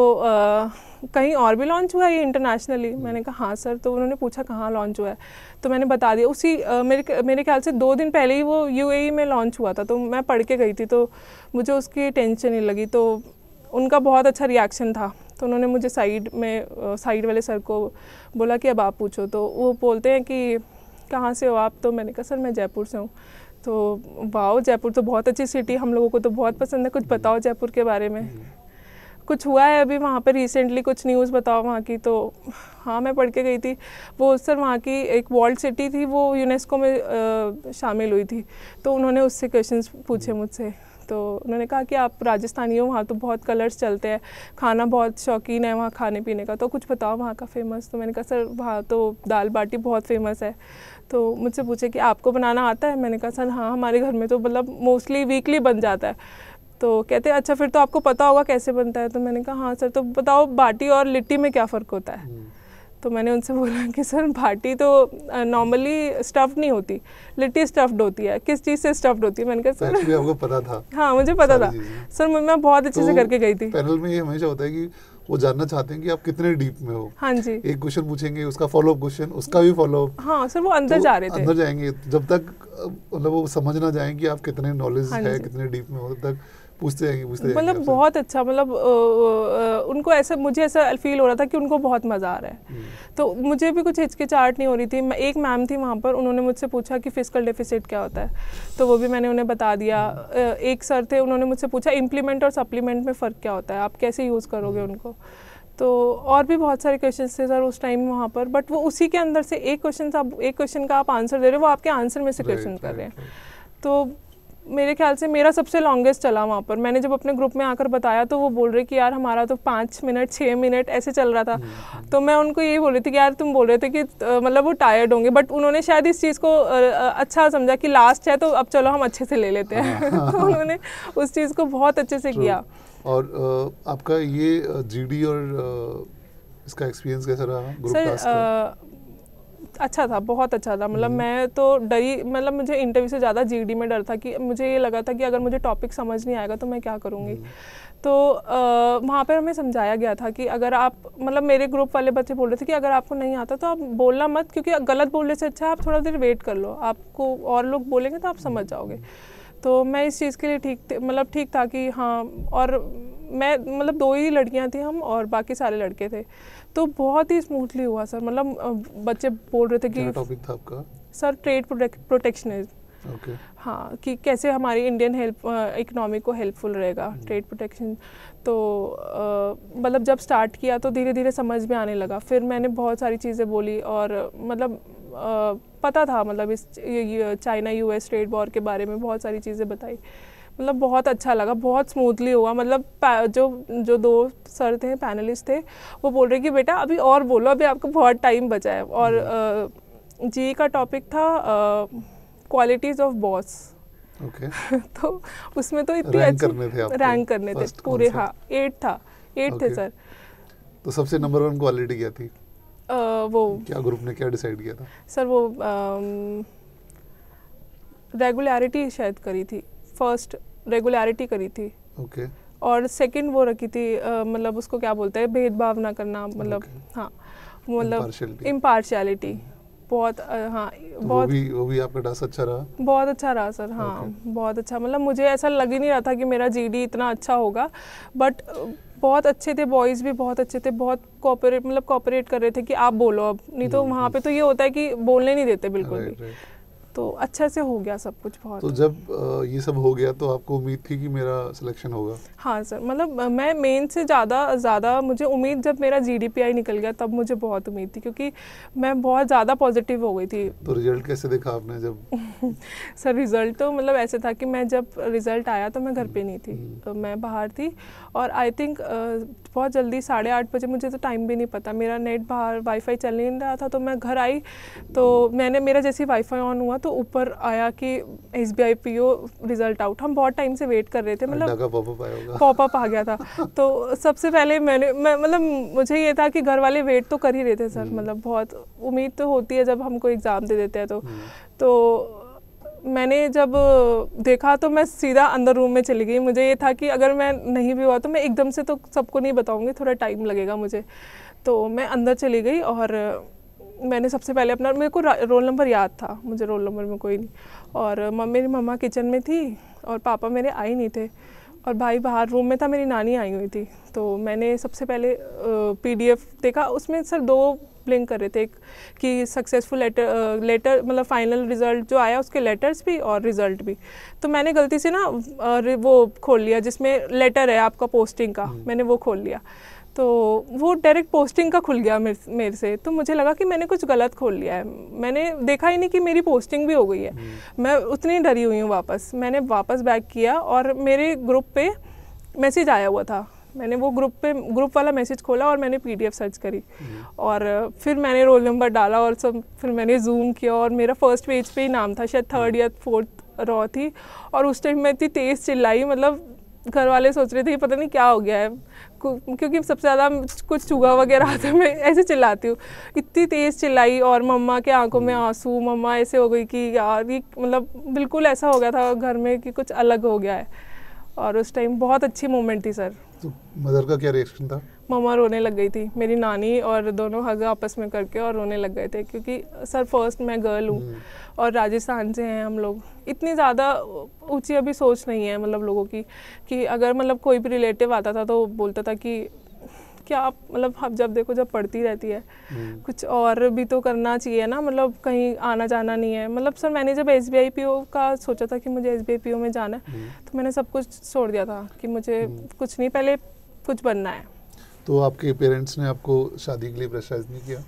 कहीं और भी लॉन्च हुआ है ये इंटरनेशनली? मैंने कहा हाँ सर। तो उन्होंने पूछा कहाँ लॉन्च हुआ है, तो मैंने बता दिया। उसी मेरे ख्याल से 2 दिन पहले ही वो UAE में लॉन्च हुआ था, तो मैं पढ़ के गई थी, तो मुझे उसकी टेंशन नहीं लगी। तो उनका बहुत अच्छा रिएक्शन था, तो उन्होंने मुझे साइड वाले सर को बोला कि अब आप पूछो। तो वो बोलते हैं कि कहाँ से हो आप? तो मैंने कहा सर मैं जयपुर से हूँ। तो वाओ, जयपुर तो बहुत अच्छी सिटी, हम लोगों को तो बहुत पसंद है, कुछ बताओ जयपुर के बारे में, कुछ हुआ है अभी वहाँ पर रिसेंटली, कुछ न्यूज़ बताओ वहाँ की। तो हाँ मैं पढ़ के गई थी, वो सर वहाँ की एक वर्ल्ड सिटी थी, वो यूनेस्को में शामिल हुई थी। तो उन्होंने उससे क्वेश्चंस पूछे मुझसे। तो उन्होंने कहा कि आप राजस्थानी हो, वहाँ तो बहुत कलर्स चलते हैं, खाना बहुत शौकीन है वहाँ खाने पीने का, तो कुछ बताओ वहाँ का फेमस। तो मैंने कहा सर वहाँ तो दाल बाटी बहुत फेमस है। तो मुझसे पूछे कि आपको बनाना आता है? मैंने कहा सर हाँ हमारे घर में तो मतलब मोस्टली वीकली बन जाता है। तो कहते अच्छा फिर तो आपको पता होगा कैसे बनता है? तो मैंने कहा हाँ सर। तो बताओ बाटी और लिट्टी में क्या फ़र्क होता है? तो मैंने उनसे बोला कि सर बाटी तो नॉर्मली स्टफ्ड नहीं होती, लिट्टी स्टफ्ड होती है। किस चीज़ से स्टफ्ड होती है? मैंने कहा सर आपको पता था? हाँ मुझे पता था सर, मैं बहुत अच्छे से करके गई थी। पैनल में ये हमेशा होता है कि वो जानना चाहते हैं कि आप कितने डीप में हो। हाँ जी। एक क्वेश्चन पूछेंगे, उसका फॉलोअप क्वेश्चन, उसका भी फॉलोअप। हाँ सर वो अंदर जा रहे थे, अंदर जाएंगे जब तक मतलब वो समझ ना जाए कि आप कितने नॉलेज है, कितने डीप में हो, तब तक पूछते जाएंगे मतलब बहुत अच्छा, मतलब उनको ऐसा, मुझे ऐसा फील हो रहा था कि उनको बहुत मज़ा आ रहा है। तो मुझे भी कुछ हिचकिचाहट नहीं हो रही थी। एक मैम थी वहाँ पर, उन्होंने मुझसे पूछा कि फिस्कल डेफिसिट क्या होता है, तो वो भी मैंने उन्हें बता दिया। एक सर थे, उन्होंने मुझसे पूछा इम्प्लीमेंट और सप्लीमेंट में फ़र्क क्या होता है, आप कैसे यूज़ करोगे उनको। तो और भी बहुत सारे क्वेश्चन थे सर उस टाइम वहाँ पर, बट वो उसी के अंदर से एक क्वेश्चन का आप आंसर दे रहे हो, वो आपके आंसर में से क्वेश्चन कर रहे हैं। तो मेरे ख्याल से मेरा सबसे लॉन्गेस्ट चला वहाँ पर। मैंने जब अपने ग्रुप में आकर बताया तो वो बोल रहे कि यार हमारा तो 5 मिनट 6 मिनट ऐसे चल रहा था। तो मैं उनको यही बोल रही थी कि यार तुम बोल रहे थे कि मतलब वो टायर्ड होंगे, बट उन्होंने शायद इस चीज़ को अच्छा समझा कि लास्ट है तो अब चलो हम अच्छे से ले लेते हैं। तो उन्होंने उस चीज़ को बहुत अच्छे से किया। और आपका ये जीडी और इसका एक्सपीरियंस कैसा रहा ग्रुप टास्क का? अच्छा था, बहुत अच्छा था। मतलब मैं तो डरी, मतलब मुझे इंटरव्यू से ज़्यादा जीडी में डर था कि मुझे ये लगा था कि अगर मुझे टॉपिक समझ नहीं आएगा तो मैं क्या करूँगी। तो वहाँ पर हमें समझाया गया था कि अगर आप, मतलब मेरे ग्रुप वाले बच्चे बोल रहे थे कि अगर आपको नहीं आता तो आप बोलना मत, क्योंकि गलत बोलने से अच्छा आप थोड़ा देर वेट कर लो, आपको और लोग बोलेंगे तो आप समझ जाओगे। तो मैं इस चीज़ के लिए ठीक था कि हाँ, और मैं मतलब 2 ही लड़कियां थी हम और बाकी सारे लड़के थे, तो बहुत ही स्मूथली हुआ सर। मतलब बच्चे बोल रहे थे कि क्या टॉपिक था आपका? Sir trade protectionism. ओके। हाँ, कि कैसे हमारी इंडियन इकोनॉमी को हेल्पफुल रहेगा ट्रेड प्रोटेक्शन। तो मतलब जब स्टार्ट किया तो धीरे धीरे समझ में आने लगा। फिर मैंने बहुत सारी चीज़ें बोली और मतलब पता था, मतलब इस चाइना US ट्रेड वॉर के बारे में बहुत सारी चीज़ें बताई। मतलब बहुत अच्छा लगा, बहुत स्मूथली हुआ। मतलब जो 2 सर थे, पैनलिस्ट थे, वो बोल रहे कि बेटा अभी और बोलो, अभी आपको बहुत टाइम बचा है। और जी का टॉपिक था क्वालिटीज़ ऑफ बॉस। ओके। तो उसमें तो इतनी रैंक करने थे पूरे। हाँ 8 थे सर। तो सबसे नंबर 1 क्वालिटी क्या थी? वो क्या ग्रुप ने क्या डिसाइड किया था? सर वो रेगुलरिटी शायद करी थी, फर्स्ट रेगुलरिटी करी थी। ओके। और सेकंड वो रखी थी मतलब उसको क्या बोलते हैं, भेदभाव ना करना, मतलब हाँ, मतलब इम्पार्शियलिटी। बहुत हाँ, बहुत वो भी आपका टास्क अच्छा रहा? बहुत अच्छा रहा सर। हाँ बहुत अच्छा। मतलब मुझे ऐसा लग ही नहीं रहा था कि मेरा जीडी इतना अच्छा होगा, बट बहुत अच्छे थे, बॉयज़ भी बहुत अच्छे थे, बहुत कोऑपरेट कर रहे थे कि आप बोलो अब, नहीं तो वहाँ पे तो ये होता है कि बोलने नहीं देते बिल्कुल भी। तो अच्छे से हो गया सब कुछ बहुत। तो जब ये सब हो गया तो आपको उम्मीद थी कि मेरा सिलेक्शन होगा? हाँ सर, मतलब मैं मेन से ज़्यादा मुझे उम्मीद जब मेरा GDPI निकल गया तब मुझे बहुत उम्मीद थी, क्योंकि मैं बहुत ज़्यादा पॉजिटिव हो गई थी। तो रिजल्ट कैसे देखा आपने जब? सर रिज़ल्ट तो मतलब ऐसे था कि मैं जब रिज़ल्ट आया तो मैं घर पे नहीं थी, तो मैं बाहर थी, और आई थिंक बहुत जल्दी 8:30 बजे, मुझे तो टाइम भी नहीं पता, मेरा नेट बाहर वाईफाई चल नहीं रहा था, तो मैं घर आई तो मेरा जैसे वाईफाई ऑन हुआ तो ऊपर आया कि SBI PO रिज़ल्ट आउट। हम बहुत टाइम से वेट कर रहे थे, मतलब पॉपअप आ गया था। तो सबसे पहले मतलब मुझे ये था कि घर वाले वेट तो कर ही रहे थे सर, मतलब बहुत उम्मीद तो होती है जब हम कोई एग्ज़ाम दे देते हैं तो मैंने जब देखा तो मैं सीधा अंदर रूम में चली गई। मुझे ये था कि अगर मैं नहीं भी हुआ तो मैं एकदम से तो सबको नहीं बताऊंगी, थोड़ा टाइम लगेगा मुझे। तो मैं अंदर चली गई और मैंने सबसे पहले मेरे को रोल नंबर याद था, मुझे रोल नंबर में कोई नहीं, और मेरी मम्मा किचन में थी और पापा मेरे आए नहीं थे, और भाई बाहर रूम में था, मेरी नानी आई हुई थी। तो मैंने सबसे पहले PDF देखा, उसमें सर 2 ब्लिंक कर रहे थे, एक कि सक्सेसफुल लेटर मतलब फाइनल रिजल्ट जो आया उसके लेटर्स भी और रिजल्ट भी। तो मैंने गलती से ना वो खोल लिया जिसमें लेटर है आपका पोस्टिंग का, मैंने वो खोल लिया, तो वो डायरेक्ट पोस्टिंग का खुल गया मेरे से। तो मुझे लगा कि मैंने कुछ गलत खोल लिया है, मैंने देखा ही नहीं कि मेरी पोस्टिंग भी हो गई है। मैं उतनी डरी हुई हूँ। मैंने वापस बैक किया और मेरे ग्रुप पे मैसेज आया हुआ था, मैंने वो ग्रुप वाला मैसेज खोला और मैंने PDF सर्च करी, और फिर मैंने रोल नंबर डाला और सब, फिर मैंने जूम किया और मेरा फर्स्ट पेज पे ही नाम था, शायद 3rd या 4th रॉ थी। और उस टाइम मैं इतनी तेज़ चिल्लाई, मतलब घर वाले सोच रहे थे कि पता नहीं क्या हो गया है, क्योंकि सबसे ज़्यादा कुछ चूहा वगैरह आता मैं ऐसे चिल्लाती हूँ, इतनी तेज़ चिल्लाई। और मम्मा के आंखों में आंसू, मम्मा ऐसे हो गई कि यार ये मतलब बिल्कुल ऐसा हो गया था घर में कि कुछ अलग हो गया है। और उस टाइम बहुत अच्छी मोमेंट थी सर। तो मदर का क्या रिएक्शन था? मम्मा रोने लग गई थी, मेरी नानी और दोनों हग आपस में करके और रोने लग गए थे, क्योंकि सर फर्स्ट मैं गर्ल हूँ और राजस्थान से हैं हम लोग। इतनी ज़्यादा ऊंची अभी सोच नहीं है मतलब लोगों की, कि अगर मतलब कोई भी रिलेटिव आता था तो बोलता था कि क्या आप मतलब अब जब देखो जब पढ़ती रहती है कुछ और भी तो करना चाहिए ना, मतलब कहीं आना जाना नहीं है। मतलब सर मैंने जब SBI PO का सोचा था कि मुझे SBI PO में जाना है तो मैंने सब कुछ छोड़ दिया था कि मुझे कुछ नहीं, पहले कुछ बनना है। तो आपके पेरेंट्स ने आपको शादी के लिए प्रेशराइज नहीं किया?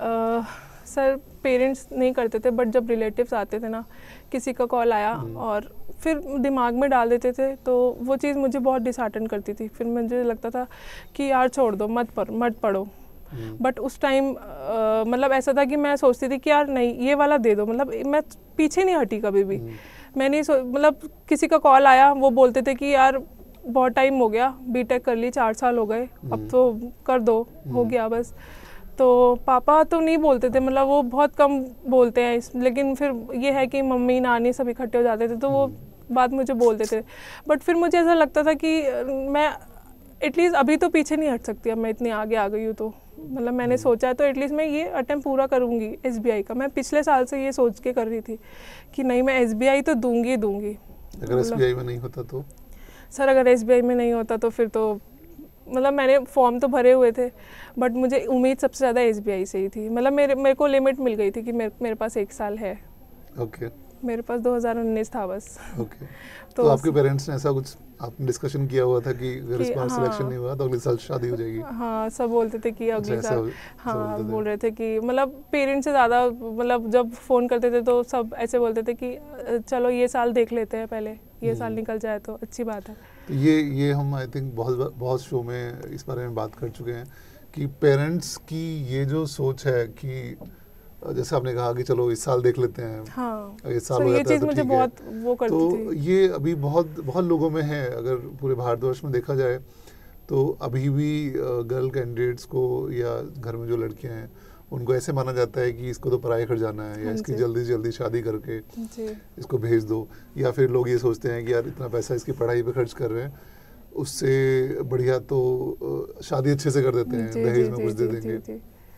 सर पेरेंट्स नहीं करते थे, बट जब रिलेटिव्स आते थे ना, किसी का कॉल आया और फिर दिमाग में डाल देते थे, तो वो चीज़ मुझे बहुत डिसहार्टन करती थी। फिर मुझे लगता था कि यार छोड़ दो, मत पढ़ो। बट उस टाइम मतलब ऐसा था कि मैं सोचती थी कि यार नहीं, ये वाला दे दो, मतलब मैं पीछे नहीं हटी कभी भी। मैं नहीं मतलब किसी का कॉल आया, वो बोलते थे कि यार बहुत टाइम हो गया, बीटेक कर ली, 4 साल हो गए, अब तो कर दो, हो गया बस। तो पापा तो नहीं बोलते थे, मतलब वो बहुत कम बोलते हैं, लेकिन फिर ये है कि मम्मी नानी सब इकट्ठे हो जाते थे तो वो बात मुझे बोलते थे। बट फिर मुझे ऐसा लगता था कि मैं एटलीस्ट अभी तो पीछे नहीं हट सकती, अब मैं इतनी आगे आ गई हूँ तो मतलब मैंने सोचा है तो एटलीस्ट मैं ये अटेम्प्ट पूरा करूँगी SBI का। मैं पिछले साल से ये सोच के कर रही थी कि नहीं मैं SBI तो दूंगी। अगर SBI में नहीं होता तो? सर अगर SBI में नहीं होता तो फिर तो मतलब मैंने फॉर्म तो भरे हुए थे, बट मुझे उम्मीद सबसे ज़्यादा SBI से ही थी। मतलब मेरे को लिमिट मिल गई थी कि मेरे पास 1 साल है। ओके। मेरे पास 2019 था बस। ओके। तो आपके पेरेंट्स ने ऐसा कुछ आपने डिस्कशन किया हुआ था कि अगर इस बार सिलेक्शन नहीं हुआ तो अगले साल शादी हो जाएगी? हाँ, सब बोलते थे कि अगले साल, हाँ बोल रहे थे कि मतलब पेरेंट्स से ज़्यादा, मतलब जब फ़ोन करते थे तो सब ऐसे बोलते थे कि चलो ये साल देख लेते हैं, पहले ये साल निकल जाए तो अच्छी बात है। तो ये हम आई थिंक बहुत शो में इस बारे में बात कर चुके हैं कि पेरेंट्स की ये जो सोच है कि जैसे आपने कहा कि चलो इस साल देख लेते हैं, हाँ, इस साल हो जाता है तो मुझे बहुत वो करती तो थी। ये अभी बहुत लोगों में है। अगर पूरे भारतवर्ष में देखा जाए तो अभी भी गर्ल कैंडिडेट्स को या घर में जो लड़कियां हैं उनको ऐसे माना जाता है कि इसको तो पढ़ाई कर जाना है, या इसकी जल्दी जल्दी शादी करके इसको भेज दो। या फिर लोग ये सोचते हैं कि यार इतना पैसा इसकी पढ़ाई पे खर्च कर रहे हैं, उससे बढ़िया तो शादी अच्छे से कर देते हैं, दहेज में कुछ दे देंगे।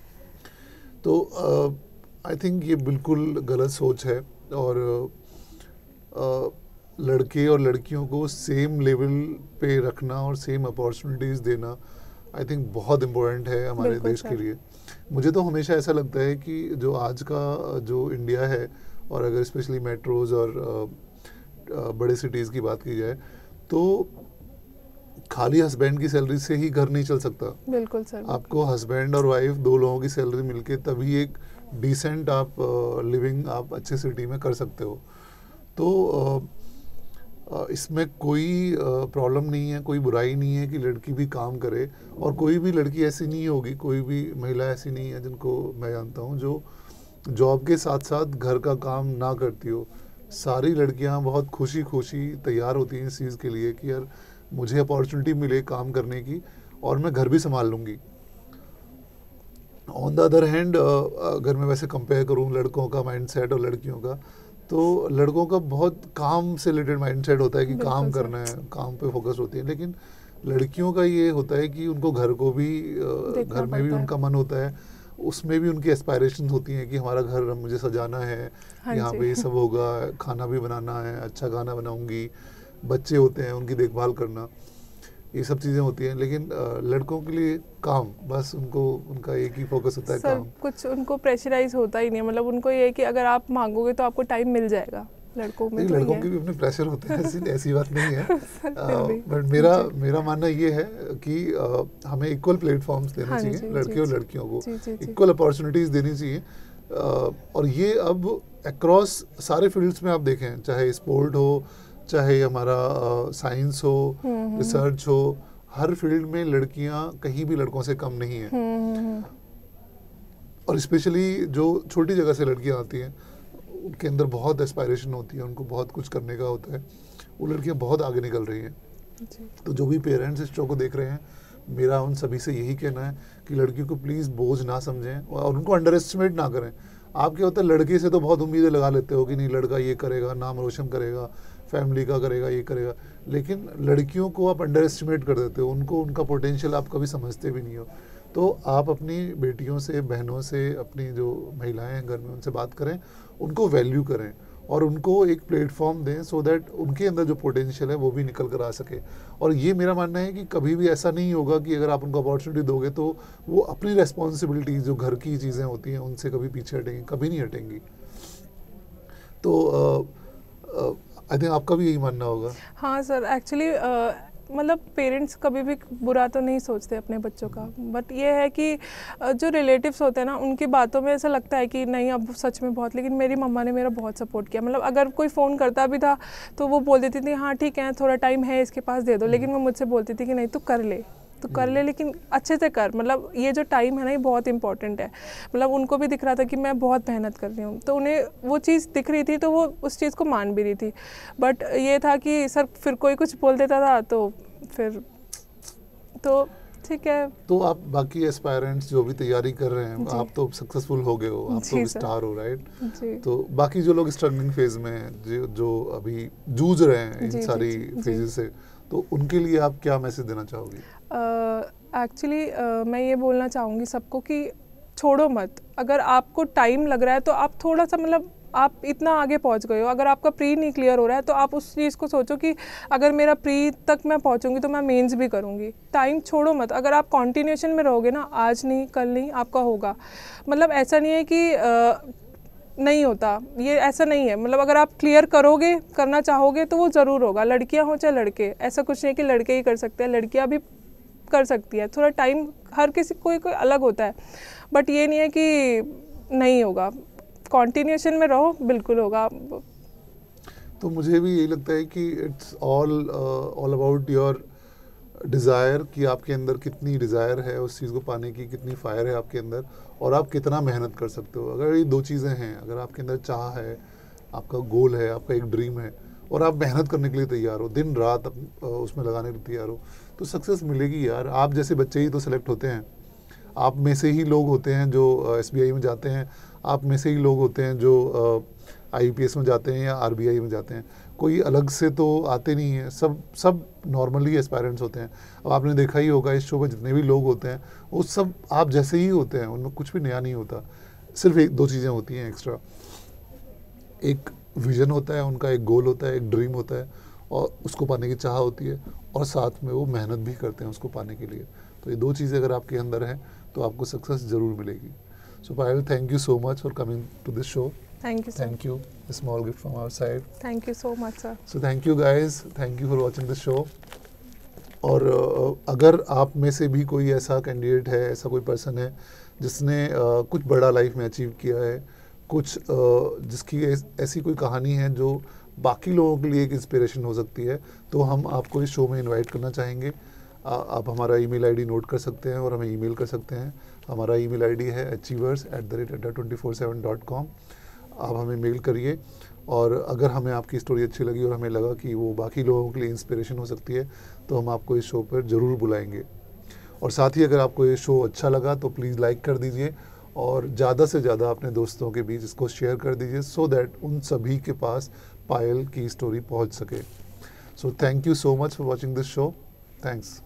तो आई थिंक ये बिल्कुल गलत सोच है, और लड़के और लड़कियों को सेम लेवल पे रखना और सेम अपॉर्चुनिटीज़ देना आई थिंक बहुत इम्पोर्टेंट है हमारे देश के लिए। मुझे तो हमेशा ऐसा लगता है कि जो आज का जो इंडिया है और अगर स्पेशली मेट्रोज़ और बड़े सिटीज़ की बात की जाए तो खाली हस्बैंड की सैलरी से ही घर नहीं चल सकता। बिल्कुल सर। आपको हस्बैंड और वाइफ 2 लोगों की सैलरी मिलके तभी एक डिसेंट आप लिविंग आप अच्छे सिटी में कर सकते हो। तो इसमें कोई प्रॉब्लम नहीं है, कोई बुराई नहीं है कि लड़की भी काम करे, और कोई भी लड़की ऐसी नहीं होगी, कोई भी महिला ऐसी नहीं है जिनको मैं जानता हूँ जो जॉब के साथ साथ घर का काम ना करती हो। सारी लड़कियाँ बहुत खुशी खुशी तैयार होती हैं इस चीज़ के लिए कि यार मुझे अपॉर्चुनिटी मिले काम करने की और मैं घर भी संभाल लूँगी। ऑन द अदर हैंड अगर मैं वैसे कंपेयर करूँ लड़कों का माइंडसेट और लड़कियों का, तो लड़कों का बहुत काम से रिलेटेड माइंडसेट होता है कि काम करना है, काम पे फोकस होती है, लेकिन लड़कियों का ये होता है कि उनको घर को भी घर में भी उनका मन होता है, उसमें भी उनकी एस्पायरेशंस होती हैं कि हमारा घर मुझे सजाना है, यहाँ पे ये सब होगा, खाना भी बनाना है, अच्छा खाना बनाऊंगी, बच्चे होते हैं उनकी देखभाल करना, ये सब चीज़ें होती हैं। लेकिन लड़कों के लिए काम, बस उनको उनका एक ही फोकस होता है काम। कुछ उनको प्रेशराइज होता ही नहीं, मतलब उनको ये है कि अगर आप मांगोगे तो आपको टाइम मिल जाएगा। लड़कों में लड़कों के भी अपने प्रेशर होते हैं, ऐसी बात नहीं है। बट मेरा मानना ये है कि हमें इक्वल प्लेटफॉर्म्स देने चाहिए लड़के और लड़कियों को, इक्वल अपॉर्चुनिटीज़ देनी चाहिए। और ये अब अक्रॉस सारे फील्ड्स में आप देखें, चाहे स्पोर्ट हो, चाहे हमारा साइंस हो, रिसर्च हो, हर फील्ड में लड़कियां कहीं भी लड़कों से कम नहीं हैं। और स्पेशली जो छोटी जगह से लड़कियां आती हैं उनके अंदर बहुत एस्पायरेशन होती है, उनको बहुत कुछ करने का होता है, वो लड़कियां बहुत आगे निकल रही हैं। तो जो भी पेरेंट्स इस शो को देख रहे हैं, मेरा उन सभी से यही कहना है कि लड़कियों को प्लीज़ बोझ ना समझें और उनको अंडर एस्टिमेट ना करें। आप क्या होता है, लड़के से तो बहुत उम्मीदें लगा लेते हो कि नहीं लड़का ये करेगा, नाम रोशन करेगा, फैमिली का करेगा, ये करेगा, लेकिन लड़कियों को आप अंडर एस्टिमेट कर देते हो, उनको उनका पोटेंशियल आप कभी समझते भी नहीं हो। तो आप अपनी बेटियों से, बहनों से, अपनी जो महिलाएं हैं घर में उनसे बात करें, उनको वैल्यू करें और उनको एक प्लेटफॉर्म दें सो दैट उनके अंदर जो पोटेंशियल है वो भी निकल कर आ सके। और ये मेरा मानना है कि कभी भी ऐसा नहीं होगा कि अगर आप उनको अपॉर्चुनिटी दोगे तो वो अपनी रेस्पॉन्सिबिलिटीज जो घर की चीज़ें होती हैं उनसे कभी पीछे हटेंगी, कभी नहीं हटेंगी। तो आई थिंक आपका भी यही मानना होगा। हाँ सर, एक्चुअली मतलब पेरेंट्स कभी भी बुरा तो नहीं सोचते अपने बच्चों का, बट ये है कि जो रिलेटिव्स होते हैं ना, उनकी बातों में ऐसा लगता है कि नहीं अब सच में बहुत, लेकिन मेरी मम्मा ने मेरा बहुत सपोर्ट किया। मतलब अगर कोई फ़ोन करता भी था तो वो बोल देती थी हाँ ठीक है थोड़ा टाइम है इसके पास दे दो, लेकिन वो मुझसे बोलती थी कि नहीं तू कर ले, तो कर ले लेकिन अच्छे से कर, मतलब ये जो टाइम है ना ये बहुत इंपॉर्टेंट है। मतलब उनको भी दिख रहा था कि मैं बहुत मेहनत कर रही हूँ, तो उन्हें वो चीज़ दिख रही थी, तो वो उस चीज़ को मान भी रही थी। बट ये था कि सर फिर कोई कुछ बोल देता था तो फिर तो ठीक है। तो आप बाकी एस्पायरेंट्स जो भी तैयारी कर रहे हैं, आप तो सक्सेसफुल हो गए हो, आप तो स्टार हो, राइट? तो बाकी जो लोग स्ट्रगलिंग फेज में हैं, जो अभी जूझ रहे हैं इन सारी फेजेस से, तो उनके लिए आप क्या मैसेज देना चाहोगी? एक्चुअली मैं ये बोलना चाहूँगी सबको कि छोड़ो मत। अगर आपको टाइम लग रहा है तो आप थोड़ा सा, मतलब आप इतना आगे पहुंच गए हो, अगर आपका प्री नहीं क्लियर हो रहा है तो आप उस चीज़ को सोचो कि अगर मेरा प्री तक मैं पहुंचूंगी तो मैं मेंस भी करूंगी। टाइम छोड़ो मत। अगर आप कंटिन्यूएशन में रहोगे ना, आज नहीं कल नहीं आपका होगा। मतलब ऐसा नहीं है कि नहीं होता, ये ऐसा नहीं है। मतलब अगर आप क्लियर करोगे, करना चाहोगे तो वो ज़रूर होगा। लड़कियां हो चाहे लड़के, ऐसा कुछ नहीं है कि लड़के ही कर सकते हैं, लड़कियां भी कर सकती है। थोड़ा टाइम हर किसी कोई अलग होता है, बट ये नहीं है कि नहीं होगा। कंटिन्यूएशन में रहो, बिल्कुल होगा। तो मुझे भी यही लगता है कि it's all about your desire, कि आपके अंदर कितनी डिज़ायर है उस चीज़ को पाने की, कितनी फायर है आपके अंदर, और आप कितना मेहनत कर सकते हो। अगर ये 2 चीज़ें हैं, अगर आपके अंदर चाह है, आपका गोल है, आपका एक ड्रीम है, और आप मेहनत करने के लिए तैयार हो, दिन रात उसमें लगाने के लिए तैयार हो, तो सक्सेस मिलेगी यार। आप जैसे बच्चे ही तो सेलेक्ट होते हैं, आप में से ही लोग होते हैं जो SBI में जाते हैं, आप में से ही लोग होते हैं जो IBPS में जाते हैं या RBI में जाते हैं। कोई अलग से तो आते नहीं है, सब नॉर्मली एस्पायरेंट्स होते हैं। अब आपने देखा ही होगा इस शो में जितने भी लोग होते हैं वो सब आप जैसे ही होते हैं, उनमें कुछ भी नया नहीं होता। सिर्फ 1-2 चीज़ें होती हैं एक्स्ट्रा। एक विजन होता है उनका, एक गोल होता है, एक ड्रीम होता है, और उसको पाने की चाह होती है, और साथ में वो मेहनत भी करते हैं उसको पाने के लिए। तो ये 2 चीज़ें अगर आपके अंदर हैं तो आपको सक्सेस ज़रूर मिलेगी। So Payal, thank you so much for coming to this show. Thank you, sir. Thank you. A small gift from our side. Thank you so much, sir. So thank you guys. Thank you for watching the show. और अगर आप में से भी कोई ऐसा candidate है, ऐसा कोई पर्सन है जिसने कुछ बड़ा लाइफ में अचीव किया है, कुछ जिसकी ऐसी कोई कहानी है जो बाकी लोगों के लिए एक इंस्पिरेशन हो सकती है, तो हम आपको इस शो में इनवाइट करना चाहेंगे। आप हमारा ईमेल आईडी नोट कर सकते हैं और हमें ईमेल कर सकते हैं। हमारा ईमेल आईडी है achievers@adda247.com। आप हमें मेल करिए, और अगर हमें आपकी स्टोरी अच्छी लगी और हमें लगा कि वो बाकी लोगों के लिए इंस्पिरेशन हो सकती है, तो हम आपको इस शो पर ज़रूर बुलाएंगे। और साथ ही अगर आपको ये शो अच्छा लगा तो प्लीज़ लाइक कर दीजिए, और ज़्यादा से ज़्यादा अपने दोस्तों के बीच इसको शेयर कर दीजिए, सो दैट उन सभी के पास पायल की स्टोरी पहुंच सके। So thank you so much for watching this show. Thanks.